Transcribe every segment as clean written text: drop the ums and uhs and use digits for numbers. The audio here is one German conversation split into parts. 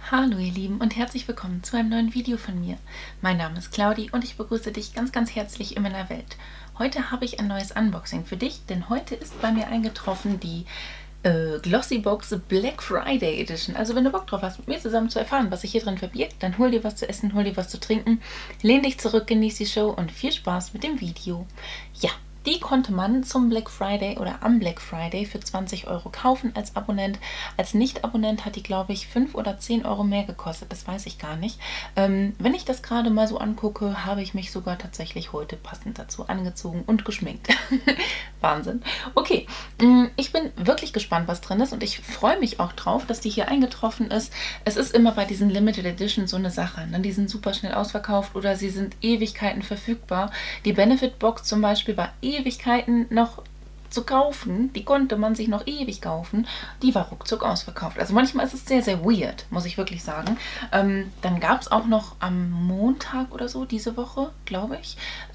Hallo ihr Lieben und herzlich willkommen zu einem neuen Video von mir. Mein Name ist Claudi und ich begrüße dich ganz, ganz herzlich in meiner Welt. Heute habe ich ein neues Unboxing für dich, denn heute ist bei mir eingetroffen die Glossybox Black Friday Edition. Also wenn du Bock drauf hast, mit mir zusammen zu erfahren, was sich hier drin verbirgt, dann hol dir was zu essen, hol dir was zu trinken, lehn dich zurück, genieß die Show und viel Spaß mit dem Video. Ja. Die konnte man zum Black Friday oder am Black Friday für 20 Euro kaufen als Abonnent. Als Nicht-Abonnent hat die, glaube ich, 5 oder 10 Euro mehr gekostet. Das weiß ich gar nicht. Wenn ich das gerade mal so angucke, habe ich mich sogar tatsächlich heute passend dazu angezogen und geschminkt. Wahnsinn. Okay, ich bin wirklich gespannt, was drin ist und ich freue mich auch drauf, dass die hier eingetroffen ist. Es ist immer bei diesen Limited Edition so eine Sache. Ne? Die sind super schnell ausverkauft oder sie sind Ewigkeiten verfügbar. Die Benefit Box zum Beispiel war Ewigkeiten noch zu kaufen, die konnte man sich noch ewig kaufen, die war ruckzuck ausverkauft. Also manchmal ist es sehr, sehr weird, muss ich wirklich sagen. Dann gab es auch noch am Montag oder so, diese Woche, glaube ich,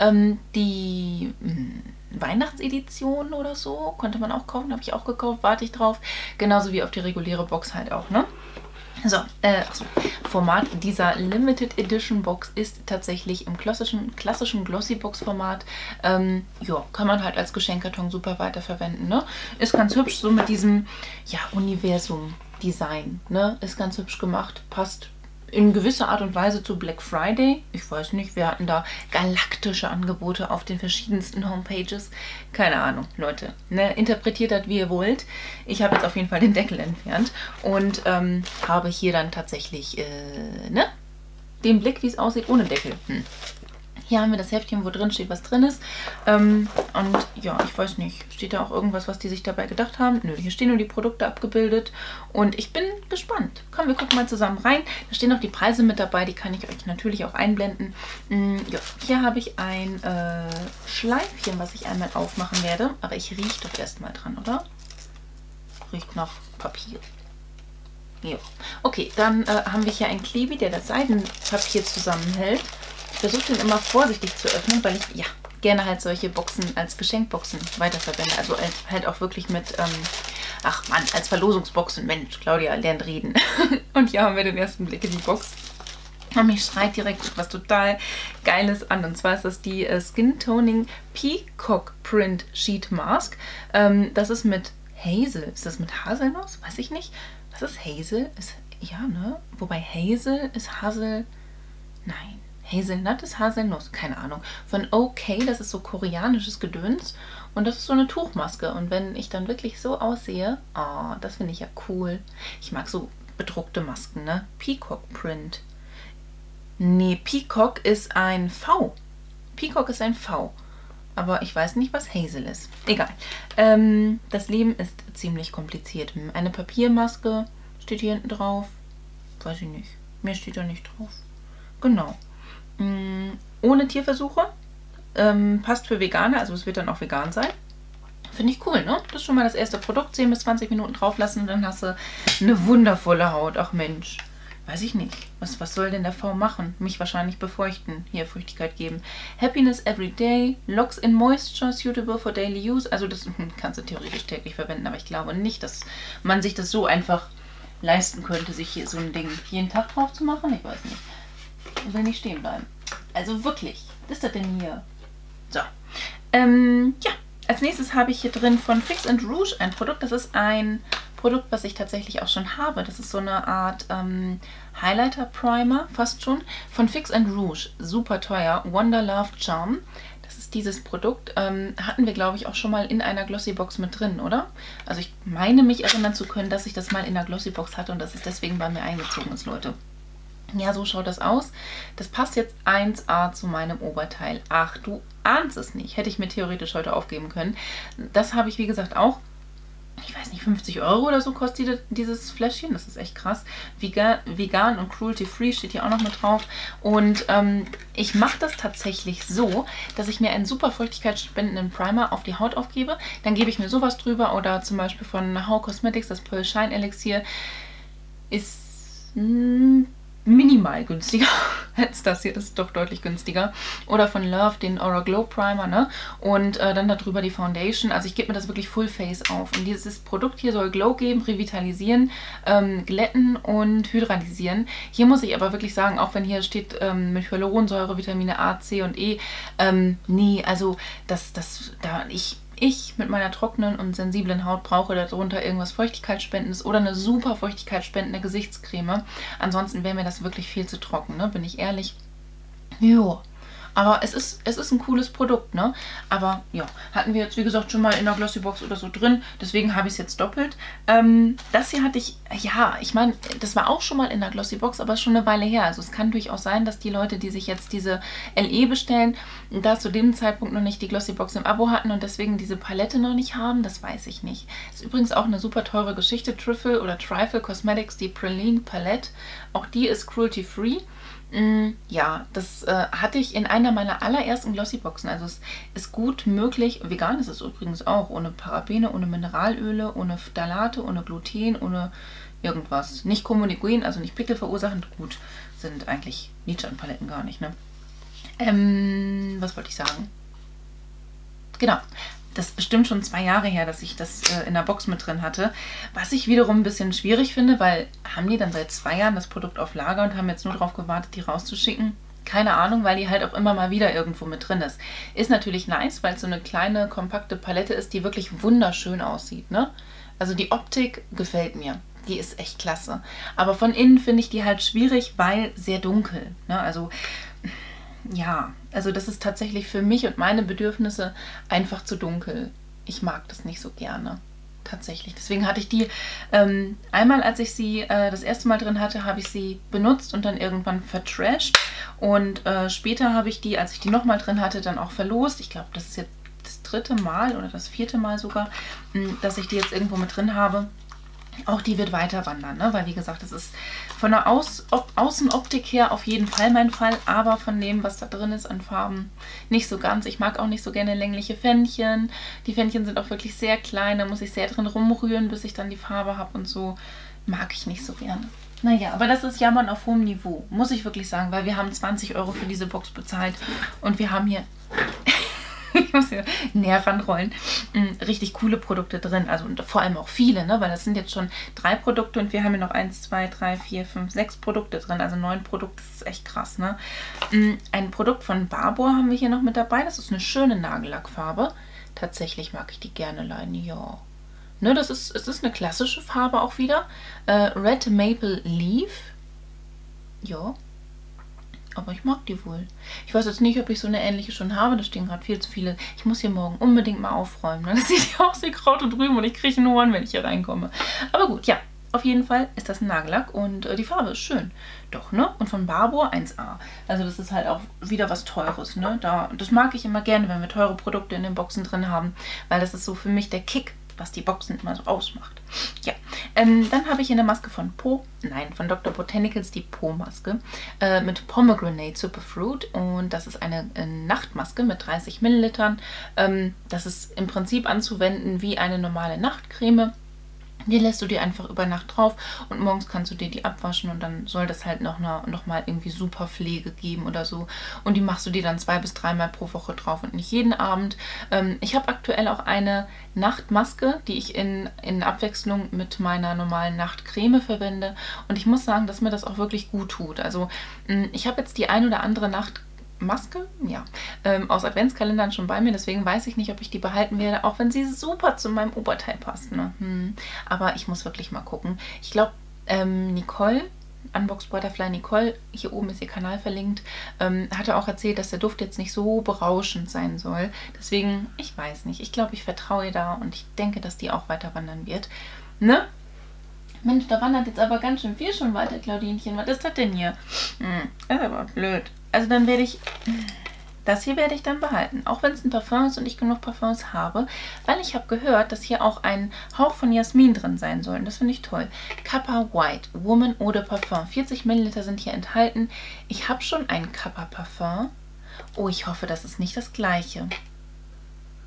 die Weihnachtsedition oder so, konnte man auch kaufen, habe ich auch gekauft, warte ich drauf, genauso wie auf die reguläre Box halt auch, ne? So, Format dieser Limited Edition Box ist tatsächlich im klassischen Glossy-Box-Format. Ja, kann man halt als Geschenkkarton super weiterverwenden, ne? Ist ganz hübsch, so mit diesem, ja, Universum-Design, ne? Ist ganz hübsch gemacht, passt in gewisser Art und Weise zu Black Friday. Ich weiß nicht, wir hatten da galaktische Angebote auf den verschiedensten Homepages. Keine Ahnung, Leute. Ne? Interpretiert das, wie ihr wollt. Ich habe jetzt auf jeden Fall den Deckel entfernt und habe hier dann tatsächlich ne? Den Blick, wie es aussieht, ohne Deckel. Hier haben wir das Heftchen, wo drin steht, was drin ist. Und ja, ich weiß nicht, steht da auch irgendwas, was die sich dabei gedacht haben? Nö, hier stehen nur die Produkte abgebildet. Und ich bin gespannt. Komm, wir gucken mal zusammen rein. Da stehen auch die Preise mit dabei, die kann ich euch natürlich auch einblenden. Ja, hier habe ich ein Schleifchen, was ich einmal aufmachen werde. Aber ich rieche doch erstmal dran, oder? Riecht nach Papier. Ja. Okay, dann haben wir hier einen Klebi, der das Seidenpapier zusammenhält. Ich versuche den immer vorsichtig zu öffnen, weil ich ja gerne halt solche Boxen als Geschenkboxen weiterverwende. Also halt auch wirklich mit, ach Mann, als Verlosungsboxen. Mensch, Claudia lernt reden. Und hier haben wir den ersten Blick in die Box. Und mich schreit direkt was total Geiles an. Und zwar ist das die Skin Toning Peacock Print Sheet Mask. Das ist mit Hazel. Ist das mit Haselnuss? Weiß ich nicht. Was ist Hazel? Ja, ne? Wobei Hazel ist Hazel... Nein. Hazelnut ist Haselnuss, keine Ahnung. Von OK, das ist so koreanisches Gedöns. Und das ist so eine Tuchmaske. Und wenn ich dann wirklich so aussehe, oh, das finde ich ja cool. Ich mag so bedruckte Masken, ne? Peacock Print. Nee, Peacock ist ein V. Peacock ist ein V. Aber ich weiß nicht, was Hazel ist. Egal. Das Leben ist ziemlich kompliziert. Eine Papiermaske steht hier hinten drauf. Weiß ich nicht. Mehr steht da nicht drauf. Genau. Ohne Tierversuche. Passt für Veganer, also es wird dann auch vegan sein. Finde ich cool, ne? Das ist schon mal das erste Produkt. 10 bis 20 Minuten drauf lassen und dann hast du eine wundervolle Haut. Ach Mensch. Weiß ich nicht. Was soll denn der V machen? Mich wahrscheinlich befeuchten. Hier Feuchtigkeit geben. Happiness every day. Locks in moisture suitable for daily use. Also das kannst du theoretisch täglich verwenden, aber ich glaube nicht, dass man sich das so einfach leisten könnte, sich hier so ein Ding jeden Tag drauf zu machen. Ich weiß nicht. Ich will nicht stehen bleiben. Also wirklich. Was ist das denn hier? So. Ja. Als nächstes habe ich hier drin von Fix and Rouge ein Produkt. Das ist ein Produkt, was ich tatsächlich auch schon habe. Das ist so eine Art Highlighter Primer, fast schon. Von Fix and Rouge. Super teuer. Wonder Love Charm. Das ist dieses Produkt. Hatten wir, glaube ich, auch schon mal in einer Glossy-Box mit drin, oder? Also ich meine mich erinnern zu können, dass ich das mal in einer Glossy-Box hatte und dass es deswegen bei mir eingezogen ist, Leute. Ja, so schaut das aus. Das passt jetzt 1A zu meinem Oberteil. Ach, du ahnst es nicht. Hätte ich mir theoretisch heute aufgeben können. Das habe ich, wie gesagt, auch, ich weiß nicht, 50 Euro oder so kostet dieses Fläschchen. Das ist echt krass. Vegan und cruelty-free steht hier auch noch mit drauf. Und ich mache das tatsächlich so, dass ich mir einen super feuchtigkeitsspendenden Primer auf die Haut aufgebe. Dann gebe ich mir sowas drüber oder zum Beispiel von How Cosmetics, das Pearl Shine Elixier ist... minimal günstiger. als das hier ist doch deutlich günstiger. Oder von Love den Aura Glow Primer, ne? Und dann darüber die Foundation. Also ich gebe mir das wirklich Full Face auf. Und dieses Produkt hier soll Glow geben, revitalisieren, glätten und hydratisieren. Hier muss ich aber wirklich sagen, auch wenn hier steht mit Hyaluronsäure, Vitamine A, C und E, nee, also ich mit meiner trockenen und sensiblen Haut brauche darunter irgendwas Feuchtigkeitsspendendes oder eine super feuchtigkeitsspendende Gesichtscreme. Ansonsten wäre mir das wirklich viel zu trocken, ne? Bin ich ehrlich. Jo. Aber es ist ein cooles Produkt, ne? Aber ja, hatten wir jetzt, wie gesagt, schon mal in der Glossybox oder so drin. Deswegen habe ich es jetzt doppelt. Das hier hatte ich, ja, ich meine, das war auch schon mal in der Glossybox, aber schon eine Weile her. Also es kann durchaus sein, dass die Leute, die sich jetzt diese LE bestellen, da zu dem Zeitpunkt noch nicht die Glossybox im Abo hatten und deswegen diese Palette noch nicht haben. Das weiß ich nicht. Ist übrigens auch eine super teure Geschichte. Trifle Cosmetics, die Praline Palette. Auch die ist cruelty-free. Ja, das hatte ich in einer meiner allerersten Glossyboxen. Also es ist gut möglich, vegan ist es übrigens auch, ohne Parabene, ohne Mineralöle, ohne Phthalate, ohne Gluten, ohne irgendwas. Nicht kommunikogen, also nicht Pickel verursachend. Gut, sind eigentlich Nietzsche-Paletten gar nicht, ne? Was wollte ich sagen? Genau. Das ist bestimmt schon 2 Jahre her, dass ich das in der Box mit drin hatte. Was ich wiederum ein bisschen schwierig finde, weil haben die dann seit 2 Jahren das Produkt auf Lager und haben jetzt nur darauf gewartet, die rauszuschicken? Keine Ahnung, weil die halt auch immer mal wieder irgendwo mit drin ist. Ist natürlich nice, weil es so eine kleine, kompakte Palette ist, die wirklich wunderschön aussieht, ne? Also die Optik gefällt mir. Die ist echt klasse. Aber von innen finde ich die halt schwierig, weil sehr dunkel, ne? Also ja, also das ist tatsächlich für mich und meine Bedürfnisse einfach zu dunkel. Ich mag das nicht so gerne. Tatsächlich. Deswegen hatte ich die einmal, als ich sie das erste Mal drin hatte, habe ich sie benutzt und dann irgendwann vertrashed. Und später habe ich die, als ich die nochmal drin hatte, dann auch verlost. Ich glaube, das ist jetzt das 3. Mal oder das 4. Mal sogar, dass ich die jetzt irgendwo mit drin habe. Auch die wird weiter wandern, ne? Weil wie gesagt, das ist von der Außenoptik her auf jeden Fall mein Fall, aber von dem, was da drin ist an Farben, nicht so ganz. Ich mag auch nicht so gerne längliche Fännchen. Die Fännchen sind auch wirklich sehr klein, da muss ich sehr drin rumrühren, bis ich dann die Farbe habe und so. Mag ich nicht so gerne. Naja, aber das ist Jammern auf hohem Niveau, muss ich wirklich sagen, weil wir haben 20 € für diese Box bezahlt und wir haben hier... Ich muss hier näher ranrollen. Richtig coole Produkte drin. Also vor allem auch viele, ne? Weil das sind jetzt schon 3 Produkte und wir haben hier noch 1, 2, 3, 4, 5, 6 Produkte drin. Also 9 Produkte, das ist echt krass, ne? Ein Produkt von Barbour haben wir hier noch mit dabei. Das ist eine schöne Nagellackfarbe. Tatsächlich mag ich die gerne leiden, ja. Ne, es ist eine klassische Farbe auch wieder. Red Maple Leaf. Ja. Aber ich mag die wohl. Ich weiß jetzt nicht, ob ich so eine ähnliche schon habe. Da stehen gerade viel zu viele. Ich muss hier morgen unbedingt mal aufräumen. Ne? Das sieht ja aus wie Kraut und Rüben und ich kriege einen Ohren, wenn ich hier reinkomme. Aber gut, ja. Auf jeden Fall ist das ein Nagellack und die Farbe ist schön. Doch, ne? Und von Barbour 1A. Also das ist halt auch wieder was Teures, ne? Das mag ich immer gerne, wenn wir teure Produkte in den Boxen drin haben. Weil das ist so für mich der Kick, was die Boxen immer so ausmacht. Ja, dann habe ich hier eine Maske von von Dr. Botanicals, die Po-Maske mit Pomegranate Superfruit und das ist eine Nachtmaske mit 30 Millilitern. Das ist im Prinzip anzuwenden wie eine normale Nachtcreme. Die lässt du dir einfach über Nacht drauf und morgens kannst du dir die abwaschen und dann soll das halt noch mal irgendwie super Pflege geben oder so. Und die machst du dir dann 2 bis 3 Mal pro Woche drauf und nicht jeden Abend. Ich habe aktuell auch eine Nachtmaske, die ich in Abwechslung mit meiner normalen Nachtcreme verwende. Und ich muss sagen, dass mir das auch wirklich gut tut. Also ich habe jetzt die ein oder andere Maske, ja, aus Adventskalendern schon bei mir, deswegen weiß ich nicht, ob ich die behalten werde, auch wenn sie super zu meinem Oberteil passt. Ne? Aber ich muss wirklich mal gucken. Ich glaube, Nicole, Unbox Butterfly Nicole, hier oben ist ihr Kanal verlinkt, hatte auch erzählt, dass der Duft jetzt nicht so berauschend sein soll. Deswegen, ich weiß nicht, ich glaube, ich vertraue ihr da und ich denke, dass die auch weiter wandern wird. Ne? Mensch, da wandert jetzt aber ganz schön viel schon weiter, Claudinchen. Was ist das denn hier? Das ist aber blöd. Also dann werde ich... Das hier werde ich dann behalten, auch wenn es ein Parfum ist und ich genug Parfums habe, weil ich habe gehört, dass hier auch ein Hauch von Jasmin drin sein soll. Und das finde ich toll. Kappa White Woman Eau de Parfum. 40 Milliliter sind hier enthalten. Ich habe schon ein Kappa Parfum. Oh, ich hoffe, das ist nicht das gleiche.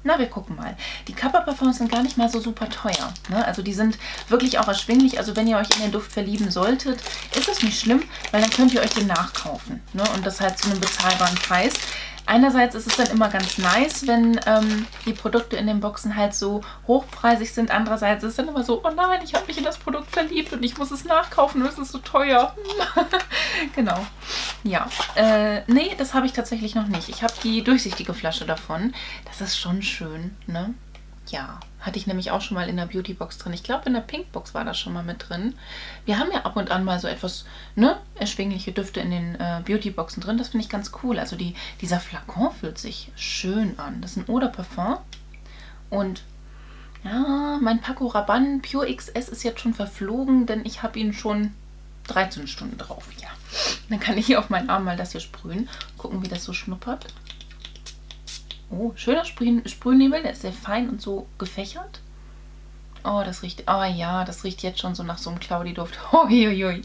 Na, wir gucken mal. Die Kappa Parfums sind gar nicht mal so super teuer. Ne? Also die sind wirklich auch erschwinglich. Also wenn ihr euch in den Duft verlieben solltet, ist das nicht schlimm, weil dann könnt ihr euch den nachkaufen. Ne? Und das halt zu einem bezahlbaren Preis. Einerseits ist es dann immer ganz nice, wenn die Produkte in den Boxen halt so hochpreisig sind. Andererseits ist es dann immer so, oh nein, ich habe mich in das Produkt verliebt und ich muss es nachkaufen und es ist so teuer. Genau. Ja, nee, das habe ich tatsächlich noch nicht. Ich habe die durchsichtige Flasche davon. Das ist schon schön, ne? Ja, hatte ich nämlich auch schon mal in der Beautybox drin. Ich glaube, in der Pinkbox war das schon mal mit drin. Wir haben ja ab und an mal so etwas, ne, erschwingliche Düfte in den Beautyboxen drin. Das finde ich ganz cool. Also dieser Flakon fühlt sich schön an. Das ist ein Eau de Parfum. Und ja, mein Paco Rabanne Pure XS ist jetzt schon verflogen, denn ich habe ihn schon 13 Stunden drauf. Ja, dann kann ich hier auf meinen Arm mal das hier sprühen. Gucken, wie das so schnuppert. Oh, schöner Sprühnebel, der ist sehr fein und so gefächert. Oh, das riecht, oh ja, das riecht jetzt schon so nach so einem Cloudy-Duft. Uiuiui.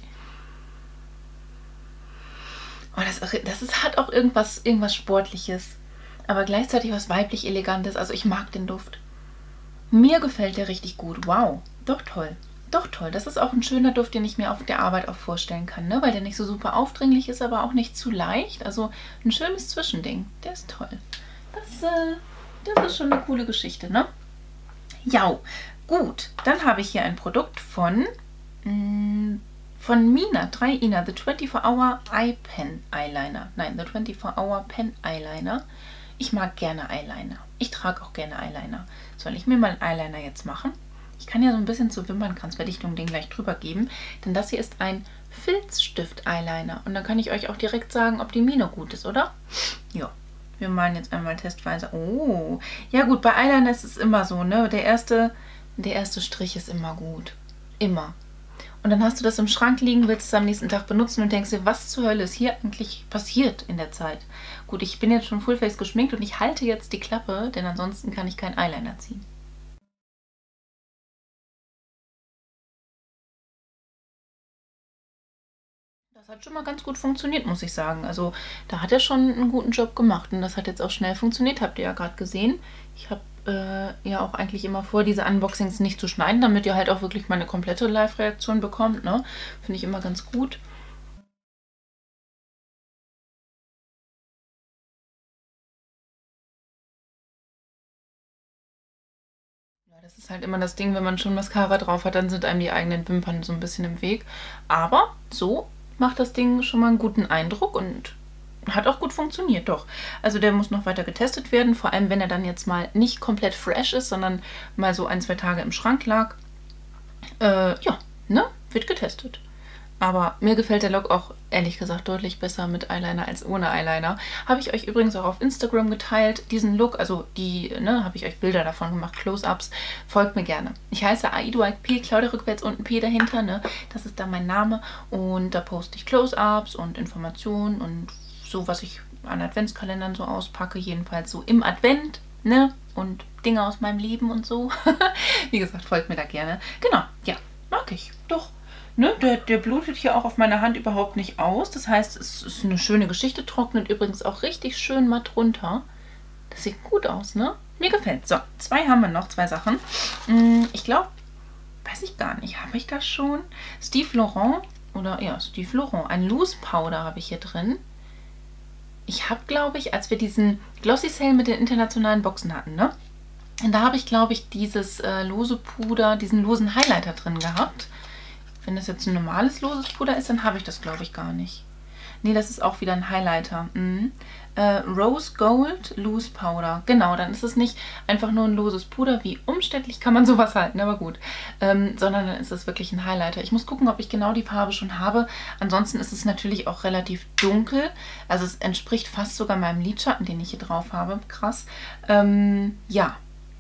Oh, hat auch irgendwas Sportliches, aber gleichzeitig was weiblich Elegantes. Also ich mag den Duft. Mir gefällt der richtig gut. Wow, doch toll. Doch toll. Das ist auch ein schöner Duft, den ich mir auf der Arbeit auch vorstellen kann, ne? Weil der nicht so super aufdringlich ist, aber auch nicht zu leicht. Also ein schönes Zwischending. Der ist toll. Das ist schon eine coole Geschichte, ne? Ja, gut. Dann habe ich hier ein Produkt von Mina, 3INA, The 24-Hour Eye Pen Eyeliner. Nein, The 24-Hour Pen Eyeliner. Ich mag gerne Eyeliner. Ich trage auch gerne Eyeliner. Soll ich mir mal einen Eyeliner jetzt machen? Ich kann ja so ein bisschen zur Wimpernkranzverdichtung den gleich drüber geben, denn das hier ist ein Filzstift-Eyeliner. Und dann kann ich euch auch direkt sagen, ob die Mine gut ist, oder? Ja. Wir malen jetzt einmal testweise. Oh, ja gut, bei Eyeliner ist es immer so, ne? Der erste Strich ist immer gut. Immer. Und dann hast du das im Schrank liegen, willst es am nächsten Tag benutzen und denkst dir, was zur Hölle ist hier eigentlich passiert in der Zeit? Gut, ich bin jetzt schon Fullface geschminkt und ich halte jetzt die Klappe, denn ansonsten kann ich keinen Eyeliner ziehen. Das hat schon mal ganz gut funktioniert, muss ich sagen. Also da hat er schon einen guten Job gemacht und das hat jetzt auch schnell funktioniert, habt ihr ja gerade gesehen. Ich habe ja auch eigentlich immer vor, diese Unboxings nicht zu schneiden, damit ihr halt auch wirklich mal eine komplette Live-Reaktion bekommt, ne? Finde ich immer ganz gut. Ja, das ist halt immer das Ding, wenn man schon Mascara drauf hat, dann sind einem die eigenen Wimpern so ein bisschen im Weg. Aber so macht das Ding schon mal einen guten Eindruck und hat auch gut funktioniert, doch. Also der muss noch weiter getestet werden, vor allem wenn er dann jetzt mal nicht komplett fresh ist, sondern mal so 1, 2 Tage im Schrank lag. Ja, ne? Wird getestet. Aber mir gefällt der Look auch, ehrlich gesagt, deutlich besser mit Eyeliner als ohne Eyeliner. Habe ich euch übrigens auch auf Instagram geteilt, diesen Look. Also habe ich euch Bilder davon gemacht, Close-Ups. Folgt mir gerne. Ich heiße AidoIP, Claudia rückwärts und ein P dahinter, ne? Das ist da mein Name. Und da poste ich Close-Ups und Informationen und so, was ich an Adventskalendern so auspacke. Jedenfalls so im Advent, ne? Und Dinge aus meinem Leben und so. Wie gesagt, folgt mir da gerne. Genau, ja, mag ich. Doch. Ne, der blutet hier auch auf meiner Hand überhaupt nicht aus. Das heißt, es ist eine schöne Geschichte. Trocknet übrigens auch richtig schön matt runter. Das sieht gut aus, ne? Mir gefällt. So, 2 haben wir noch, 2 Sachen. Ich glaube, weiß ich gar nicht. Habe ich das schon? Steve Laurent, oder ja, Steve Laurent. Ein Loose Powder habe ich hier drin. Ich habe, glaube ich, als wir diesen Glossy Sale mit den internationalen Boxen hatten, ne? Da habe ich, glaube ich, dieses lose Puder, diesen losen Highlighter drin gehabt. Wenn das jetzt ein normales loses Puder ist, dann habe ich das, glaube ich, gar nicht. Nee, das ist auch wieder ein Highlighter. Rose Gold Loose Powder. Genau, dann ist es nicht einfach nur ein loses Puder. Wie umständlich kann man sowas halten, aber gut. Sondern dann ist es wirklich ein Highlighter. Ich muss gucken, ob ich genau die Farbe schon habe. Ansonsten ist es natürlich auch relativ dunkel. Also es entspricht fast sogar meinem Lidschatten, den ich hier drauf habe. Krass. Ja.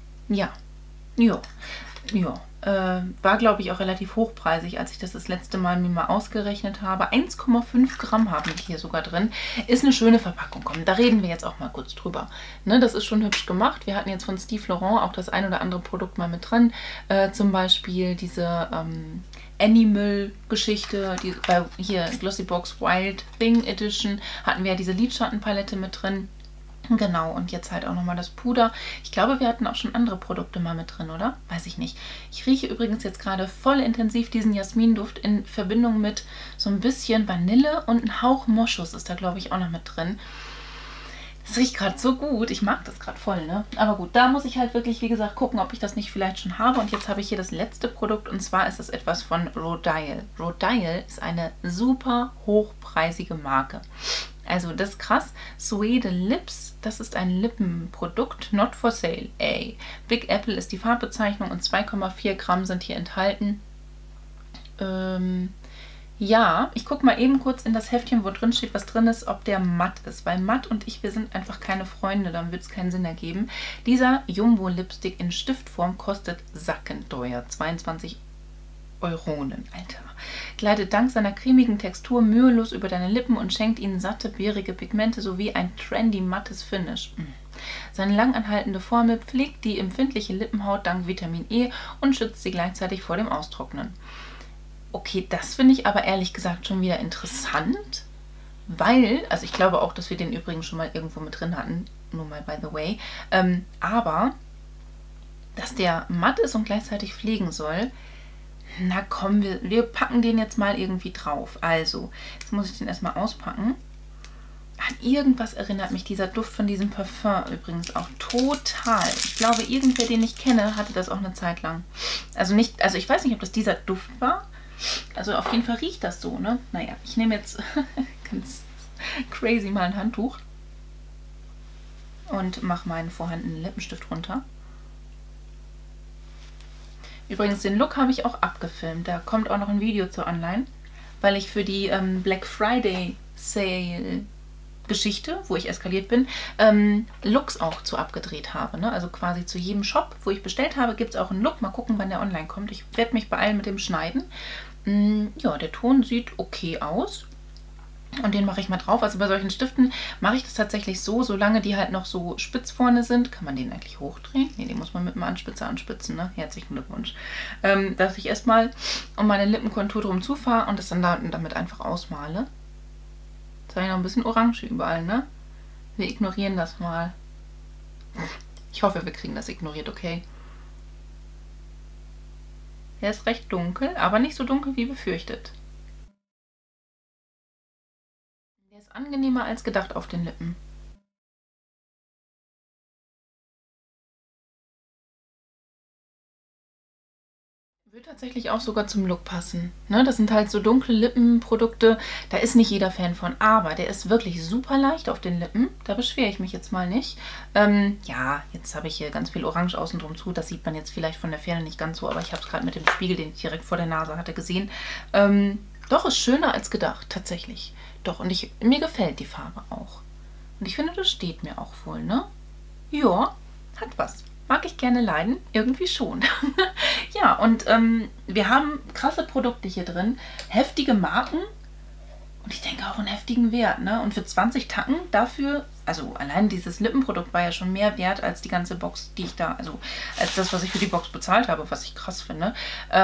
War, glaube ich, auch relativ hochpreisig, als ich das letzte Mal mir mal ausgerechnet habe. 1,5 Gramm haben die hier sogar drin. Ist eine schöne Verpackung. Komm, da reden wir jetzt auch mal kurz drüber. Ne, das ist schon hübsch gemacht. Wir hatten jetzt von Steve Laurent auch das ein oder andere Produkt mal mit drin. Zum Beispiel diese Animal-Geschichte. Hier Glossybox Wild Thing Edition hatten wir ja diese Lidschattenpalette mit drin. Genau, und jetzt halt auch nochmal das Puder. Ich glaube, wir hatten auch schon andere Produkte mal mit drin, oder? Weiß ich nicht. Ich rieche übrigens jetzt gerade voll intensiv diesen Jasminduft in Verbindung mit so ein bisschen Vanille und ein Hauch Moschus ist da, glaube ich, auch noch mit drin. Das riecht gerade so gut. Ich mag das gerade voll, ne? Aber gut, da muss ich halt wirklich, wie gesagt, gucken, ob ich das nicht vielleicht schon habe. Und jetzt habe ich hier das letzte Produkt und zwar ist es etwas von Rodial. Rodial ist eine super hochpreisige Marke. Also das ist krass. Suede Lips, das ist ein Lippenprodukt, not for sale. Ey. Big Apple ist die Farbbezeichnung und 2,4 Gramm sind hier enthalten. Ja, ich gucke mal eben kurz in das Heftchen, wo drin steht, was drin ist, ob der matt ist. Weil matt und ich, wir sind einfach keine Freunde, dann wird es keinen Sinn ergeben. Dieser Jumbo Lipstick in Stiftform kostet sackenteuer. 22 Euronen, Alter. Gleitet dank seiner cremigen Textur mühelos über deine Lippen und schenkt ihnen satte, beerige Pigmente sowie ein trendy, mattes Finish. Seine langanhaltende Formel pflegt die empfindliche Lippenhaut dank Vitamin E und schützt sie gleichzeitig vor dem Austrocknen. Okay, das finde ich aber ehrlich gesagt schon wieder interessant, weil, also ich glaube auch, dass wir den übrigens schon mal irgendwo mit drin hatten, nur mal by the way, aber dass der matt ist und gleichzeitig pflegen soll, na komm, wir packen den jetzt mal irgendwie drauf. Also, jetzt muss ich den erstmal auspacken. An irgendwas erinnert mich dieser Duft von diesem Parfum übrigens auch total. Ich glaube, irgendwer, den ich kenne, hatte das auch eine Zeit lang. Also ich weiß nicht, ob das dieser Duft war. Also auf jeden Fall riecht das so, ne? Naja, ich nehme jetzt ganz crazy mal ein Handtuch und mache meinen vorhandenen Lippenstift runter. Übrigens, den Look habe ich auch abgefilmt. Da kommt auch noch ein Video zu online, weil ich für die Black Friday Sale Geschichte, wo ich eskaliert bin, Looks auch zu abgedreht habe. Ne? Also quasi zu jedem Shop, wo ich bestellt habe, gibt es auch einen Look. Mal gucken, wann der online kommt. Ich werde mich beeilen mit dem Schneiden. Ja, der Ton sieht okay aus. Und den mache ich mal drauf. Also bei solchen Stiften mache ich das tatsächlich so, solange die halt noch so spitz vorne sind. Kann man den eigentlich hochdrehen? Ne, den muss man mit dem Anspitzer anspitzen, ne? Herzlichen Glückwunsch. Dass ich erstmal um meine Lippenkontur drum zufahre und das dann damit einfach ausmale. Jetzt habe ich noch ein bisschen Orange überall, ne? Wir ignorieren das mal. Ich hoffe, wir kriegen das ignoriert, okay? Der ist recht dunkel, aber nicht so dunkel wie befürchtet. Der ist angenehmer als gedacht auf den Lippen. Würde tatsächlich auch sogar zum Look passen. Ne? Das sind halt so dunkle Lippenprodukte, da ist nicht jeder Fan von, aber der ist wirklich super leicht auf den Lippen. Da beschwere ich mich jetzt mal nicht. Ja, jetzt habe ich hier ganz viel Orange außen drum zu. Das sieht man jetzt vielleicht von der Ferne nicht ganz so, aber ich habe es gerade mit dem Spiegel, den ich direkt vor der Nase hatte, gesehen. Doch, ist schöner als gedacht, tatsächlich. Doch, und mir gefällt die Farbe auch. Und ich finde, das steht mir auch wohl, ne? Ja, hat was. Mag ich gerne leiden? Irgendwie schon. Ja, und wir haben krasse Produkte hier drin, heftige Marken und ich denke auch einen heftigen Wert, ne? Und für 20 Tacken dafür, also allein dieses Lippenprodukt war ja schon mehr wert als die ganze Box, die ich da, also als das, was ich für die Box bezahlt habe, was ich krass finde.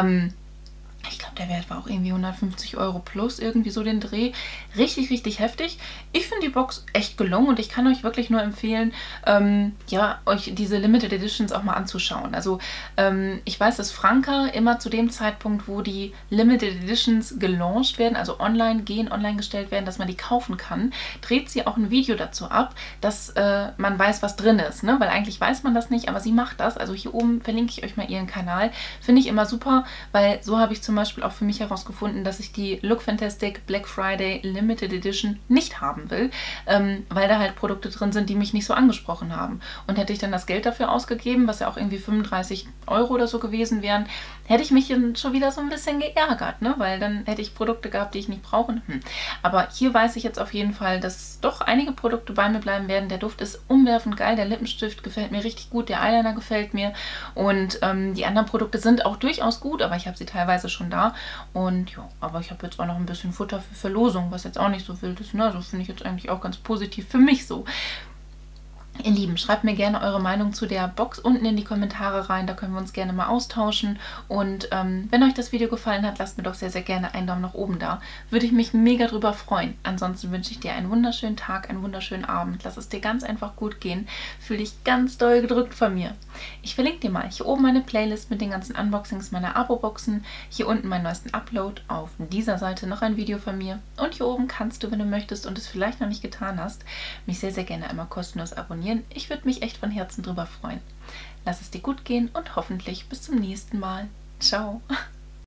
Ich glaube, der Wert war auch irgendwie 150 € plus, irgendwie so den Dreh. Richtig, richtig heftig. Ich finde die Box echt gelungen und ich kann euch wirklich nur empfehlen, ja, euch diese Limited Editions auch mal anzuschauen. Also ich weiß, dass Franka immer zu dem Zeitpunkt, wo die Limited Editions gelauncht werden, also online gestellt werden, dass man die kaufen kann, dreht sie auch ein Video dazu ab, dass man weiß, was drin ist, ne? Weil eigentlich weiß man das nicht, aber sie macht das. Also hier oben verlinke ich euch mal ihren Kanal. Finde ich immer super, weil so habe ich zum Beispiel auch für mich herausgefunden, dass ich die Look Fantastic Black Friday Limited Edition nicht haben will, weil da halt Produkte drin sind, die mich nicht so angesprochen haben. Und hätte ich dann das Geld dafür ausgegeben, was ja auch irgendwie 35 € oder so gewesen wären, hätte ich mich dann schon wieder so ein bisschen geärgert, ne? Weil dann hätte ich Produkte gehabt, die ich nicht brauche. Aber hier weiß ich jetzt auf jeden Fall, dass doch einige Produkte bei mir bleiben werden. Der Duft ist umwerfend geil, der Lippenstift gefällt mir richtig gut, der Eyeliner gefällt mir und die anderen Produkte sind auch durchaus gut, aber ich habe sie teilweise schon da und ja, aber ich habe jetzt auch noch ein bisschen Futter für Verlosung, was jetzt auch nicht so wild ist, ne? Also finde ich jetzt eigentlich auch ganz positiv für mich so. Ihr Lieben, schreibt mir gerne eure Meinung zu der Box unten in die Kommentare rein, da können wir uns gerne mal austauschen. Und wenn euch das Video gefallen hat, lasst mir doch sehr, sehr gerne einen Daumen nach oben da. Würde ich mich mega drüber freuen. Ansonsten wünsche ich dir einen wunderschönen Tag, einen wunderschönen Abend. Lass es dir ganz einfach gut gehen. Fühl dich ganz doll gedrückt von mir. Ich verlinke dir mal hier oben meine Playlist mit den ganzen Unboxings meiner Abo-Boxen. Hier unten meinen neuesten Upload. Auf dieser Seite noch ein Video von mir. Und hier oben kannst du, wenn du möchtest und es vielleicht noch nicht getan hast, mich sehr, sehr gerne einmal kostenlos abonnieren. Ich würde mich echt von Herzen drüber freuen. Lass es dir gut gehen und hoffentlich bis zum nächsten Mal. Ciao!